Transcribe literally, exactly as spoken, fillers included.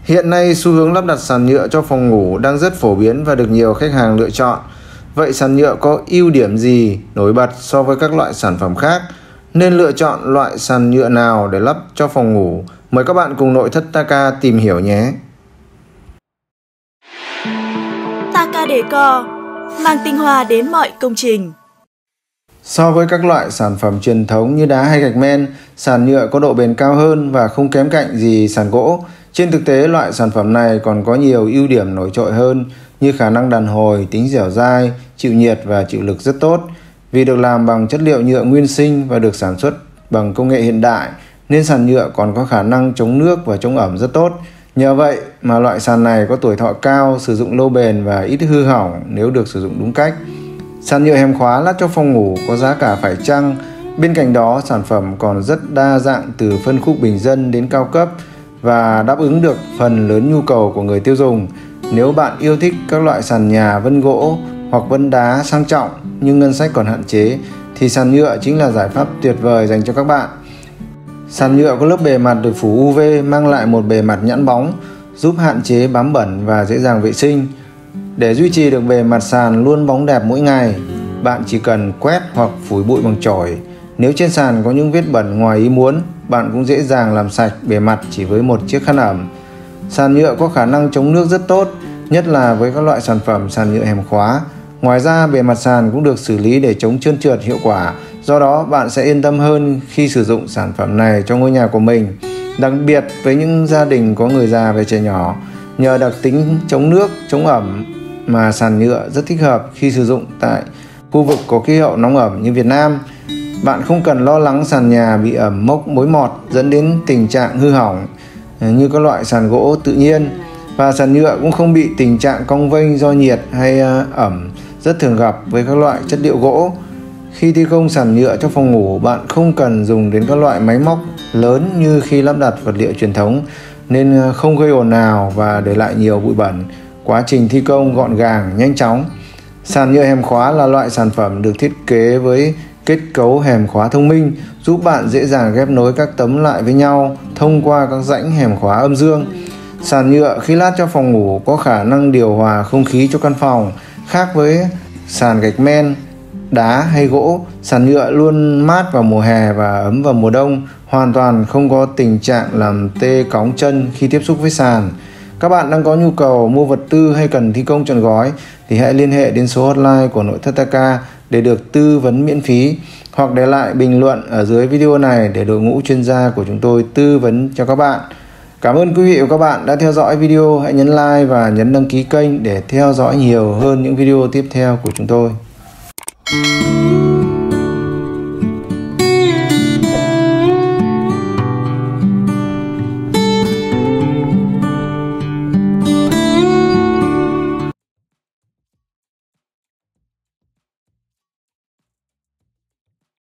Hiện nay xu hướng lắp đặt sàn nhựa cho phòng ngủ đang rất phổ biến và được nhiều khách hàng lựa chọn. Vậy sàn nhựa có ưu điểm gì nổi bật so với các loại sản phẩm khác? Nên lựa chọn loại sàn nhựa nào để lắp cho phòng ngủ? Mời các bạn cùng nội thất Taka tìm hiểu nhé! Taka Decor mang tinh hoa đến mọi công trình. So với các loại sản phẩm truyền thống như đá hay gạch men, sàn nhựa có độ bền cao hơn và không kém cạnh gì sàn gỗ. Trên thực tế, loại sản phẩm này còn có nhiều ưu điểm nổi trội hơn như khả năng đàn hồi, tính dẻo dai, chịu nhiệt và chịu lực rất tốt. Vì được làm bằng chất liệu nhựa nguyên sinh và được sản xuất bằng công nghệ hiện đại, nên sàn nhựa còn có khả năng chống nước và chống ẩm rất tốt. Nhờ vậy mà loại sàn này có tuổi thọ cao, sử dụng lâu bền và ít hư hỏng nếu được sử dụng đúng cách. Sàn nhựa hẻm khóa lắp cho phòng ngủ có giá cả phải chăng. Bên cạnh đó, sản phẩm còn rất đa dạng từ phân khúc bình dân đến cao cấp và đáp ứng được phần lớn nhu cầu của người tiêu dùng. Nếu bạn yêu thích các loại sàn nhà vân gỗ hoặc vân đá sang trọng nhưng ngân sách còn hạn chế thì sàn nhựa chính là giải pháp tuyệt vời dành cho các bạn. Sàn nhựa có lớp bề mặt được phủ u vê mang lại một bề mặt nhẵn bóng, giúp hạn chế bám bẩn và dễ dàng vệ sinh. Để duy trì được bề mặt sàn luôn bóng đẹp mỗi ngày, bạn chỉ cần quét hoặc phủi bụi bằng chổi. Nếu trên sàn có những vết bẩn ngoài ý muốn, bạn cũng dễ dàng làm sạch bề mặt chỉ với một chiếc khăn ẩm. Sàn nhựa có khả năng chống nước rất tốt, nhất là với các loại sản phẩm sàn nhựa hẻm khóa. Ngoài ra, bề mặt sàn cũng được xử lý để chống trơn trượt hiệu quả. Do đó, bạn sẽ yên tâm hơn khi sử dụng sản phẩm này cho ngôi nhà của mình. Đặc biệt với những gia đình có người già và trẻ nhỏ, nhờ đặc tính chống nước, chống ẩm mà sàn nhựa rất thích hợp khi sử dụng tại khu vực có khí hậu nóng ẩm như Việt Nam. Bạn không cần lo lắng sàn nhà bị ẩm mốc mối mọt dẫn đến tình trạng hư hỏng như các loại sàn gỗ tự nhiên, và sàn nhựa cũng không bị tình trạng cong vênh do nhiệt hay ẩm rất thường gặp với các loại chất liệu gỗ. Khi thi công sàn nhựa cho phòng ngủ, bạn không cần dùng đến các loại máy móc lớn như khi lắp đặt vật liệu truyền thống, nên không gây ồn ào và để lại nhiều bụi bẩn. Quá trình thi công gọn gàng, nhanh chóng. Sàn nhựa hẻm khóa là loại sản phẩm được thiết kế với kết cấu hẻm khóa thông minh, giúp bạn dễ dàng ghép nối các tấm lại với nhau thông qua các rãnh hẻm khóa âm dương. Sàn nhựa khi lát cho phòng ngủ có khả năng điều hòa không khí cho căn phòng. Khác với sàn gạch men, đá hay gỗ, sàn nhựa luôn mát vào mùa hè và ấm vào mùa đông, hoàn toàn không có tình trạng làm tê cóng chân khi tiếp xúc với sàn. Các bạn đang có nhu cầu mua vật tư hay cần thi công trọn gói thì hãy liên hệ đến số hotline của nội thất Taka để được tư vấn miễn phí, hoặc để lại bình luận ở dưới video này để đội ngũ chuyên gia của chúng tôi tư vấn cho các bạn. Cảm ơn quý vị và các bạn đã theo dõi video. Hãy nhấn like và nhấn đăng ký kênh để theo dõi nhiều hơn những video tiếp theo của chúng tôi.